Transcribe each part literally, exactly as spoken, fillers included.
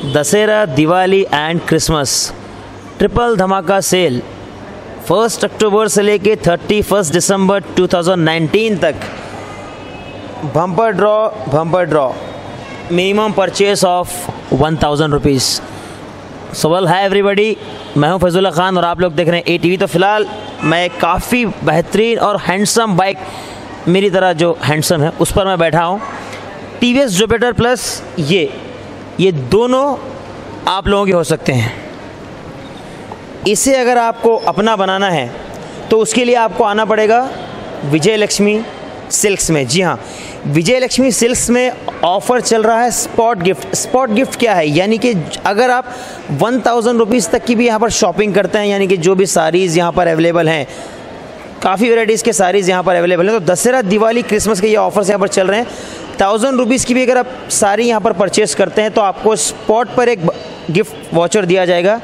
Dussehra, Diwali and Christmas triple धमाका sale first October से लेके thirty first December two thousand nineteen तक। Bumper draw bumper draw minimum purchase of one thousand rupees. सवाल है everybody, मैं हूं फैजुल्ला खान और आप लोग देख रहे हैं ए टी वी। तो फिलहाल मैं काफ़ी बेहतरीन और हैंडसम बाइक, मेरी तरह जो हैंडसम है उस पर मैं बैठा हूं। T V S Jupiter plus ये ये दोनों आप लोगों के हो सकते हैं। इसे अगर आपको अपना बनाना है तो उसके लिए आपको आना पड़ेगा विजय लक्ष्मी सिल्क्स में। जी हाँ, विजय लक्ष्मी सिल्क्स में ऑफ़र चल रहा है स्पॉट गिफ्ट। स्पॉट गिफ्ट क्या है? यानी कि अगर आप वन थाउजेंड रुपीज़ तक की भी यहाँ पर शॉपिंग करते हैं, यानी कि जो भी साड़ीज़ यहाँ पर अवेलेबल हैं, काफ़ी वैराइटीज़ के साड़ीज़ यहाँ पर अवेलेबल हैं। तो दशहरा, दिवाली, क्रिसमस के ये ऑफर्स यहाँ पर चल रहे हैं। थाउजेंड रुपीज़ की भी अगर आप साड़ी यहाँ पर परचेस करते हैं तो आपको स्पॉट पर एक गिफ्ट वाउचर दिया जाएगा।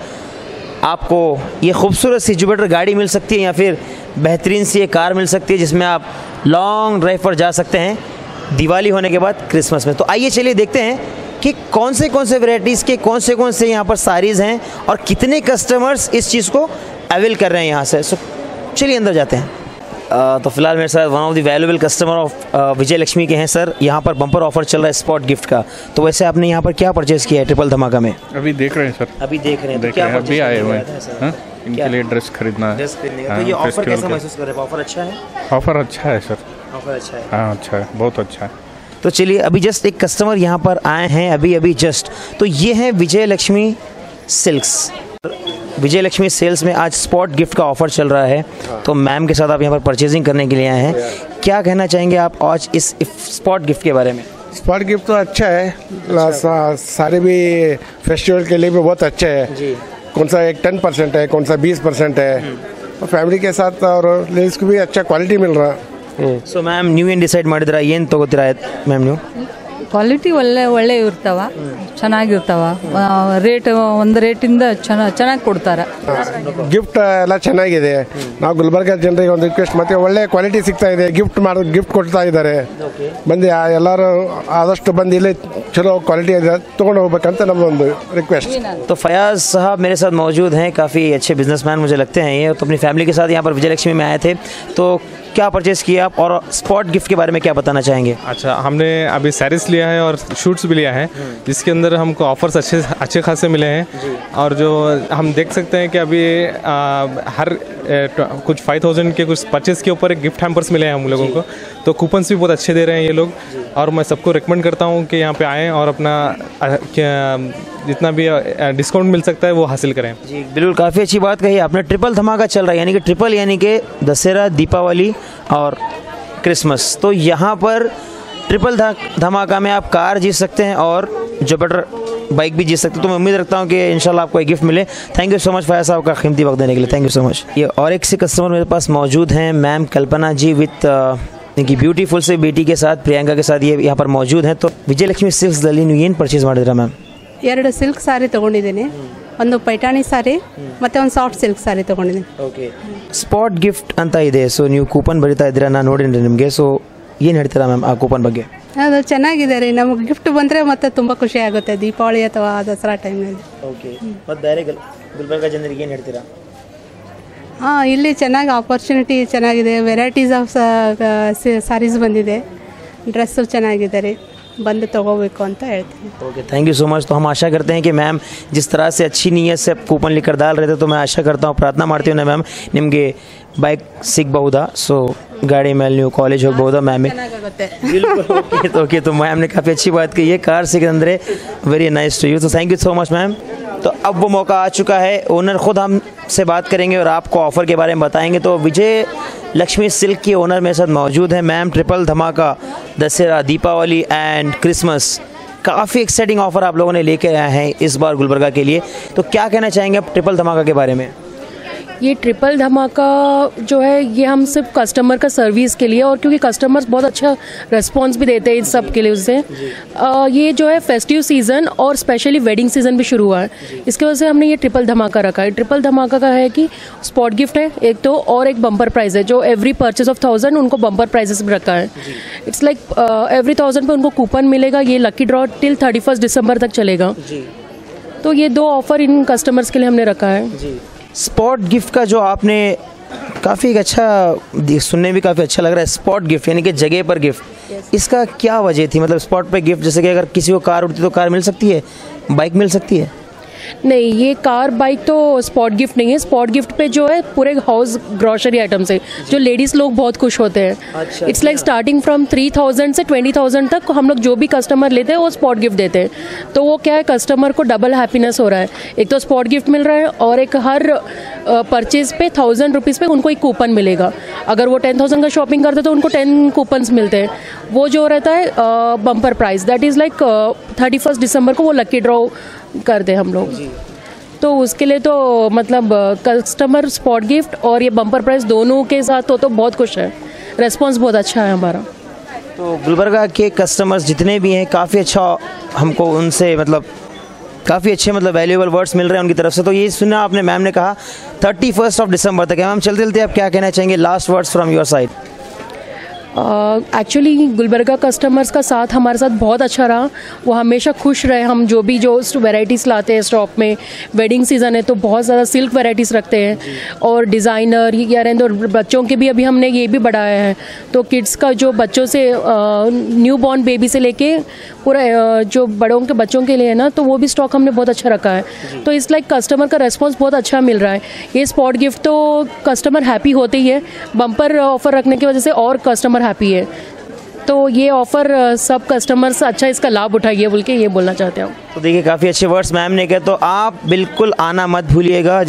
आपको ये खूबसूरत सी जुपिटर गाड़ी मिल सकती है या फिर बेहतरीन सी एक कार मिल सकती है जिसमें आप लॉन्ग ड्राइव पर जा सकते हैं दिवाली होने के बाद क्रिसमस में। तो आइए चलिए देखते हैं कि कौन से कौन से वैराइटीज़ के कौन से कौन से यहाँ पर साड़ीज़ हैं और कितने कस्टमर्स इस चीज़ को अवेल कर रहे हैं यहाँ से। सो चलिए अंदर जाते हैं। Uh, तो फिलहाल मेरे साथ one of the valuable customer of Vijay Lakshmi के हैं। सर, यहाँ पर बम्पर ऑफर चल रहा है स्पॉट गिफ्ट का, तो वैसे आपने यहाँ पर क्या परचेज किया है ट्रिपल धमाका में? अभी देख रहे हैं सर। अभी देख रहे हैं, देख तो क्या रहे हैं, अभी आए हुए हैं इनके लिए ड्रेस खरीदना है। ड्रेस खरीदने का, तो ये ऑफर कैसा महसूस कर रहे हैं? ऑफर अच्छा है? ऑफर अच्छा है सर। ऑफर अच्छा है? हाँ अच्छा है, बहुत अच्छा है। तो चलिए, अभी जस्ट एक कस्टमर यहाँ पर आए हैं अभी अभी जस्ट। तो ये है विजय लक्ष्मी सिल्क्स। विजय लक्ष्मी सेल्स में आज स्पॉट गिफ्ट का ऑफर चल रहा है, तो मैम के साथ आप यहाँ पर परचेजिंग करने के लिए आए हैं। क्या कहना चाहेंगे आप आज इस स्पॉट गिफ्ट के बारे में? स्पॉट गिफ्ट तो अच्छा है, सा, सारे भी फेस्टिवल के लिए भी बहुत अच्छा है जी। कौन सा एक टेन परसेंट है, कौन सा बीस परसेंट है, और फैमिली के साथ और लेडीज को भी अच्छा क्वालिटी मिल रहा है। सो मैम, ನೀವು ಏನು ಡಿಸೈಡ್ ಮಾಡಿದ್ರಾ, ಏನು ತಗೋತೀರಾ ಮ್ಯಾಮ್ ನೀವು? ಕ್ವಾಲಿಟಿ ಒಳ್ಳೆ ಒಳ್ಳೆ ಇರ್ತಾವ, ಚೆನ್ನಾಗಿರ್ತಾವ, ರೇಟ್ ಒಂದು ರೇಟಿಂದ ಚೆನ್ನಾಗಿ ಚೆನ್ನಾಗಿ ಕೊಡ್ತಾರೆ. ಗಿಫ್ಟ್ ಎಲ್ಲ ಚೆನ್ನಾಗಿದೆ. ನಾವು ಗುಲ್ಬರ್ಗ ಜನರಿಗೆ ಒಂದು ರಿಕ್ವೆಸ್ಟ್, ಮತ್ತೆ ಒಳ್ಳೆ ಕ್ವಾಲಿಟಿ ಸಿಗ್ತಾ ಇದೆ, ಗಿಫ್ಟ್ ಮಾಡೋದು ಗಿಫ್ಟ್ ಕೊಡ್ತಾ ಇದ್ದಾರೆ. ಬಂದು ಎಲ್ಲರೂ ಆದಷ್ಟು ಬಂದು ಇಲ್ಲಿ चलो क्वालिटी तोड़ होगबेकंत नम्मदೊಂದು रिक्वेस्ट। तो फयाज साहब मेरे साथ मौजूद हैं, काफ़ी अच्छे बिजनेसमैन मुझे लगते हैं ये। तो अपनी फैमिली के साथ यहाँ पर विजय लक्ष्मी में आए थे, तो क्या परचेज़ किया आप और स्पॉट गिफ्ट के बारे में क्या बताना चाहेंगे? अच्छा, हमने अभी सैरीज लिया है और शूट्स भी लिया है, जिसके अंदर हमको ऑफर्स अच्छे अच्छे खासे मिले हैं। और जो हम देख सकते हैं कि अभी आ, हर ए, कुछ फाइव थाउजेंड के कुछ परचेज़ के ऊपर एक गिफ्ट हैम्पर्स मिले हैं हम लोगों को। तो कूपन्स भी बहुत अच्छे दे रहे हैं ये लोग, और मैं सबको रिकमेंड करता हूँ कि यहाँ पे आएँ और अपना जितना भी डिस्काउंट मिल सकता है वो हासिल करें। जी बिल्कुल, काफ़ी अच्छी बात कही आपने। ट्रिपल धमाका चल रहा है, यानी कि ट्रिपल यानी कि दशहरा, दीपावली और क्रिसमस। तो यहाँ पर ट्रिपल धमाका में आप कार जीत सकते हैं और जुपिटर बाइक भी जीत सकते हैं। तो मैं उम्मीद रखता हूँ कि इंशाल्लाह आपको एक गिफ्ट मिले। Thank you so much Fayaz साहब का कीमती वक्त देने के लिए, थैंक यू सो मच। ये और एक से कस्टमर मेरे पास मौजूद हैं, मैम कल्पना जी विथ इनकी ब्यूटीफुल से बेटी के साथ, प्रियंका के साथ ये यहाँ पर मौजूद हैं। तो विजय लक्ष्मी सिल्क्स ದಲ್ಲಿ ನೀವು ಏನು ಪರ್ಚೇಸ್ ಮಾಡಿದ್ರಾ ಮ್ಯಾಮ್? ಎರಡು ಸಿಲ್ಕ್ ಸಾರಿ ತಗೊಂಡಿದ್ದೀನಿ, ಒಂದು ಪೈಠಾಣಿ ಸಾರಿ ಮತ್ತೆ ಒಂದು ಸಾಫ್ಟ್ ಸಿಲ್ಕ್ ಸಾರಿ ತಗೊಂಡಿದ್ದೀನಿ. ಓಕೆ, ಸ್ಪಾಟ್ ಗಿಫ್ಟ್ ಅಂತ ಇದೆ, ಸೊ ನೀವು ಕೂಪನ್ ಬರಿತಾ ಇದ್ದೀರಾ, ನಾನು ನೋಡಿನಿ ನಿಮಗೆ. ಸೊ ಏನು ಹೇಳ್ತೀರಾ ಮ್ಯಾಮ್ ಆ ಕೂಪನ್ ಬಗ್ಗೆ? ಅದು ಚೆನ್ನಾಗಿದೆ ರೀ, ನಮಗೆ ಗಿಫ್ಟ್ ಬಂದರೆ ಮತ್ತೆ ತುಂಬ ಖುಷಿ ಆಗುತ್ತೆ ದೀಪಾವಳಿ ಅಥವಾ ದಸರಾ ಟೈಮ್ನಲ್ಲಿ. ಓಕೆ, ಮತ್ತು ಬೇರೆ ಗುಲ್ಬರ್ಗ ಜನರಿಗೆ ಏನು ಹೇಳ್ತೀರಾ? ಹಾಂ, ಇಲ್ಲಿ ಚೆನ್ನಾಗಿ ಆಪರ್ಚುನಿಟಿ ಚೆನ್ನಾಗಿದೆ, ವೆರೈಟೀಸ್ ಆಫ್ ಸಾರೀಸ್ ಬಂದಿದೆ, ಡ್ರೆಸ್ಸು ಚೆನ್ನಾಗಿದೆ ರೀ, बंद तगोबेको ಅಂತ ಹೇಳ್ತೀನಿ। Okay, thank you so much. तो हम आशा करते हैं कि मैम जिस तरह से अच्छी नीयत से कूपन लेकर डाल रहे थे, तो मैं आशा करता हूँ, प्रार्थना ಮಾಡ್ತೀವಿ ना मैम ನಿಮಗೆ ಬೈಕ್ ಸಿಗಬಹುದಾ, ಸೊ गाड़ी ಮೇಲೆ ನೀವು ಕಾಲೇಜ್ ಹೋಗಬಹುದಾ ಮ್ಯಾಮ್? बिल्कुल, ओके। तो ओके तो मैम ने काफ़ी अच्छी बात की, ये कार सिकंदरे वेरी नाइस टू यू, तो thank you so much ma'am. तो अब वो मौका आ चुका है, ओनर खुद हमसे बात करेंगे और आपको ऑफ़र के बारे में बताएंगे। तो विजय लक्ष्मी सिल्क की ओनर मेरे साथ मौजूद है मैम। ट्रिपल धमाका, दशहरा, दीपावली एंड क्रिसमस, काफ़ी एक्साइटिंग ऑफ़र आप लोगों ने लेके आए हैं इस बार गुलबर्गा के लिए। तो क्या कहना चाहेंगे आप ट्रिपल धमाका के बारे में? ये ट्रिपल धमाका जो है ये हम सिर्फ कस्टमर का सर्विस के लिए, और क्योंकि कस्टमर्स बहुत अच्छा रिस्पॉन्स भी देते हैं इन सब के लिए उससे, ये जो है फेस्टिव सीज़न और स्पेशली वेडिंग सीज़न भी शुरू हुआ है, इसकी वजह से हमने ये ट्रिपल धमाका रखा है। ट्रिपल धमाका का है कि स्पॉट गिफ्ट है एक तो, और एक बम्पर प्राइज है, जो एवरी परचेज ऑफ थाउजेंड उनको बम्पर प्राइजेस भी रखा है। इट्स लाइक एवरी थाउजेंड पे उनको कूपन मिलेगा, ये lucky draw till thirty first December तक चलेगा। तो ये दो ऑफ़र इन कस्टमर्स के लिए हमने रखा है जी। स्पॉट गिफ्ट का जो आपने काफ़ी एक अच्छा सुनने में भी काफ़ी अच्छा लग रहा है, स्पॉट गिफ्ट यानी कि जगह पर गिफ्ट, इसका क्या वजह थी? मतलब स्पॉट पे गिफ्ट, जैसे कि अगर किसी को कार उड़ती तो कार मिल सकती है, बाइक मिल सकती है? नहीं, ये कार बाइक तो स्पॉट गिफ्ट नहीं है। स्पॉट गिफ्ट पे जो है पूरे हाउस ग्रोसरी आइटम्स है जो लेडीज़ लोग बहुत खुश होते हैं। It's like starting from three thousand से ट्वेंटी थाउजेंड तक हम लोग जो भी कस्टमर लेते हैं वो स्पॉट गिफ्ट देते हैं। तो वो क्या है, कस्टमर को डबल हैप्पीनेस हो रहा है। एक तो स्पॉट गिफ्ट मिल रहा है और एक हर परचेज पे थाउजेंड रुपीज़ पे उनको एक कूपन मिलेगा। अगर वो टेन थाउजेंड का शॉपिंग करते हैं तो उनको टेन कूपन्स मिलते हैं। वो जो रहता है bumper price, that is like thirty first December को वो लकी ड्रॉ करते हैं हम लोग। तो उसके लिए तो मतलब कस्टमर स्पॉट गिफ्ट और ये बम्पर प्राइस दोनों के साथ हो तो बहुत खुश है। रेस्पॉन्स बहुत अच्छा है हमारा। तो गुलबर्गा के कस्टमर्स जितने भी हैं काफ़ी अच्छा हमको उनसे मतलब काफ़ी अच्छे मतलब वैल्यूएबल वर्ड्स मिल रहे हैं उनकी तरफ से। तो ये सुना आपने, मैम ने कहा थर्टी फर्स्ट ऑफ दिसंबर तक है। मैम चलते चलते आप क्या कहना चाहेंगे, last words from your side? Actually uh, Gulbarga customers का साथ हमारे साथ बहुत अच्छा रहा। वो हमेशा खुश रहे। हम जो भी जो वैरायटीज़ लाते हैं स्टॉक में, वेडिंग सीज़न है तो बहुत ज़्यादा सिल्क वैरायटीज़ रखते हैं और डिज़ाइनर या रहने और बच्चों के भी अभी हमने ये भी बढ़ाया है। तो किड्स का जो बच्चों से न्यू बॉर्न बेबी से लेके पूरा uh, जो बड़ों के बच्चों के लिए है ना, तो वो भी स्टॉक हमने बहुत अच्छा रखा है। तो इस लाइक कस्टमर का रेस्पॉन्स बहुत अच्छा मिल रहा है। ये स्पॉट गिफ्ट तो कस्टमर हैप्पी होते ही है। बम्पर ऑफर रखने की वजह से और कस्टमर हैप्पी है। तो ये ऑफर सब कस्टमर्स अच्छा इसका लाभ उठाइए बोल के ये बोलना चाहते हैं। तो देखिए काफ़ी अच्छे वर्ड्स मैम ने कहे, तो आप बिल्कुल आना मत भूलिएगा।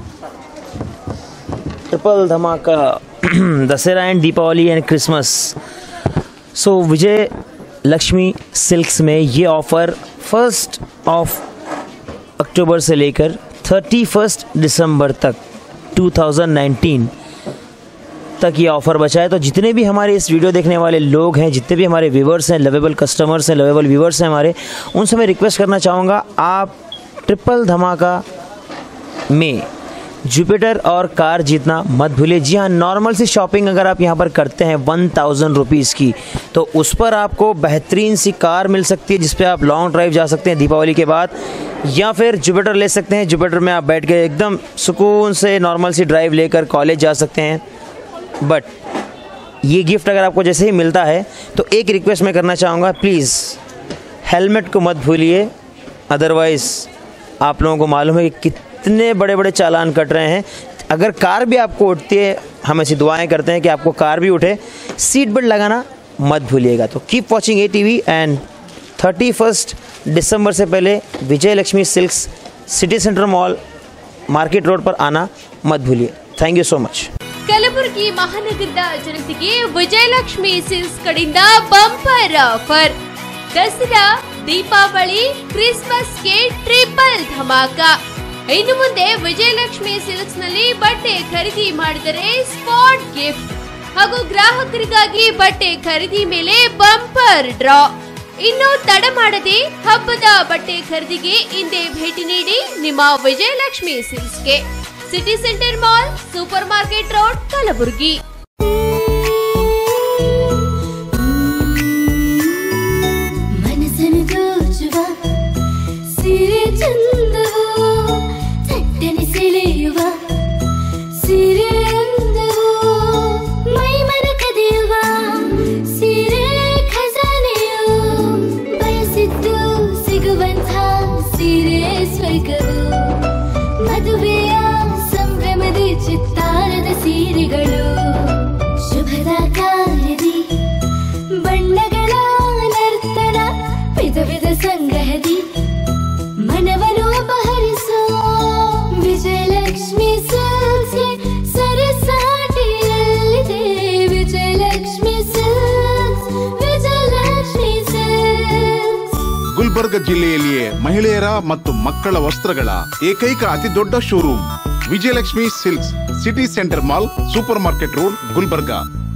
ट्रिपल धमाका Dussehra and Deepavali and Christmas. So Vijay Lakshmi silks में ये ऑफ़र फर्स्ट ऑफ अक्टूबर से लेकर थर्टी फर्स्ट दिसंबर तक टू थाउजेंड नाइनटीन तक ये ऑफ़र बचा है। तो जितने भी हमारे इस वीडियो देखने वाले लोग हैं, जितने भी हमारे व्यूवर्स हैं, लवेबल कस्टमर्स हैं, लवेबल व्यूवर्स हैं हमारे, उनसे मैं रिक्वेस्ट करना चाहूँगा आप ट्रिपल धमाका में जुपिटर और कार जीतना मत भूलिए। जी हाँ, नॉर्मल सी शॉपिंग अगर आप यहाँ पर करते हैं वन थाउजेंड रुपीज़ की, तो उस पर आपको बेहतरीन सी कार मिल सकती है जिस पे आप लॉन्ग ड्राइव जा सकते हैं दीपावली के बाद, या फिर जुपिटर ले सकते हैं। जुपिटर में आप बैठ के एकदम सुकून से नॉर्मल सी ड्राइव लेकर कॉलेज जा सकते हैं। बट ये गिफ्ट अगर आपको जैसे ही मिलता है तो एक रिक्वेस्ट मैं करना चाहूँगा, प्लीज़ हेलमेट को मत भूलिए, अदरवाइज़ आप लोगों को मालूम है कि कितने बड़े बड़े चालान कट रहे हैं। अगर कार भी आपको उठती है, हम ऐसी दुआएं करते हैं कि आपको कार भी उठे, सीट बेल्ट लगाना मत भूलिएगा। तो keep watching A T V and thirty first December से पहले Vijay Lakshmi silks city centre mall market road पर आना मत भूलिए। Thank you so much. Kalaburagi ಮಹಾನಗರದ ಜನತೆಗೆ ವಿಜಯಲಕ್ಷ್ಮಿ ಸಿಲ್ಕ್ಸ್ ಕಡೆಯಿಂದ ಬಂಪರ್ ಆಫರ್, ದಸರಾ, ದೀಪಾವಳಿ, ಕ್ರಿಸ್ಮಸ್ಗೆ ಟ್ರಿಪಲ್ ಧಮಾಕ। ಇನ್ನು ಮುಂದೆ ವಿಜಯಲಕ್ಷ್ಮಿ ಸಿಲ್ಕ್ಸ್ ನಲ್ಲಿ ಬಟ್ಟೆ ಖರೀದಿ ಮಾಡಿದರೆ ಸ್ಪಾಟ್ ಗಿಫ್ಟ್ ಹಾಗೂ ಗ್ರಾಹಕರಿಗಾಗಿ ಬಟ್ಟೆ ಖರೀದಿ ಮೇಲೆ ಬಂಪರ್ ಡ್ರಾ। ಇನ್ನು ತಡ ಮಾಡದೆ ಹಬ್ಬದ ಬಟ್ಟೆ ಖರೀದಿಗೆ ಹಿಂದೆ ಭೇಟಿ ನೀಡಿ ನಿಮ್ಮ ವಿಜಯಲಕ್ಷ್ಮಿ ಸಿಲ್ಕ್ಸ್ಗೆ, city centre mall, super market road, Kalaburagi. ಮನಸ್ಸನ್ನು ದೋಚುವ ಸಿರೆ ಚಂದವೋ, ಚಟ್ಟನೆ ಸೆಳೆಯುವ ಸಿರೆ ಅಂದವೋ, ಮೈ ಮನ ಕದಿಯುವ ಸಿರೆ ಖಜಾನೆಯೋ, ಬಯಸಿದ್ದು ಸಿಗುವಂಥ ಸಿರೆ ಸ್ವರ್ಗವೋ, ಮದುವೆಯ ಸಂಭ್ರಮದಿ ಚಿತ್ತಾರದ ಸೀರೆಗಳು, ಶುಭದ ಕಾರ್ಯದಿ ಬಣ್ಣಗಳ ನರ್ತನ, ವಿಧ ವಿಧ ಸಂಗ್ರಹದಿ ಮನವನ್ನು ಅಪಹರಿಸೋ ವಿಜಯಲಕ್ಷ್ಮಿ ಸಿಲ್ಕ್ಸ್ಗೆ ಸರಸಾಟಿಯಲ್ಲಿದೆ ವಿಜಯಲಕ್ಷ್ಮಿ ಸಿಲ್ಕ್ಸ್, ವಿಜಯಲಕ್ಷ್ಮಿ ಸಿಲ್ಕ್ಸ್। ಗುಲ್ಬರ್ಗ ಜಿಲ್ಲೆಯಲ್ಲಿಯೇ ಮಹಿಳೆಯರ ಮತ್ತು ಮಕ್ಕಳ ವಸ್ತ್ರಗಳ ಏಕೈಕ ಅತಿ ದೊಡ್ಡ showroom Vijayalakshmi silks, city centre mall, super market road, Gulbarga.